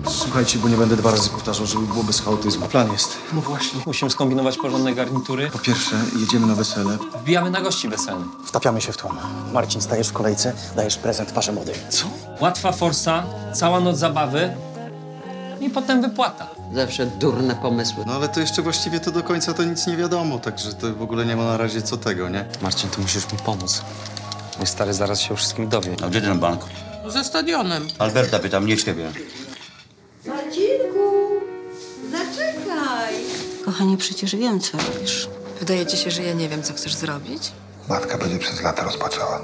Słuchajcie, bo nie będę 2 razy powtarzał, żeby było bez chaotyzmu. Plan jest. No właśnie. Musimy skombinować porządne garnitury. Po pierwsze, jedziemy na wesele. Wbijamy na gości weselny. Wtapiamy się w tłum. Marcin, stajesz w kolejce, dajesz prezent parze młodym. Co? Łatwa forsa, cała noc zabawy i potem wypłata. Zawsze durne pomysły. No ale to jeszcze właściwie to do końca to nic nie wiadomo, także to w ogóle nie ma na razie co tego, nie? Marcin, ty musisz mi pomóc. Mój stary zaraz się o wszystkim dowie. A gdzie ten bank? Za stadionem. Alberta pytam, nie ciebie. Marcinku, zaczekaj. Kochanie, przecież wiem, co robisz. Wydaje ci się, że ja nie wiem, co chcesz zrobić? Matka będzie przez lata rozpaczała.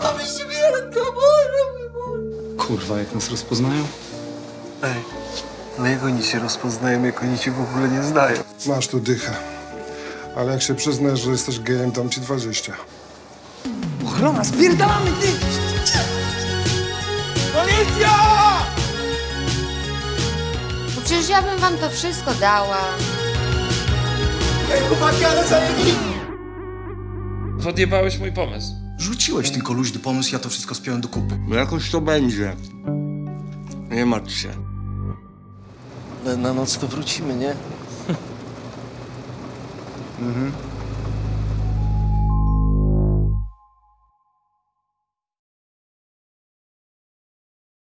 Kurwa, jak nas rozpoznają? Ej, ale jak oni się rozpoznają, jak oni ci w ogóle nie znają? Masz tu dychę. Ale jak się przyznasz, że jesteś gejem, dam ci 20. Ochrona, spierdalamy, ty! No przecież ja bym wam to wszystko dała. Odjebałeś mój pomysł. Rzuciłeś tylko luźny pomysł, ja to wszystko spiąłem do kupy. No jakoś to będzie. Nie martw się. Na noc to wrócimy, nie?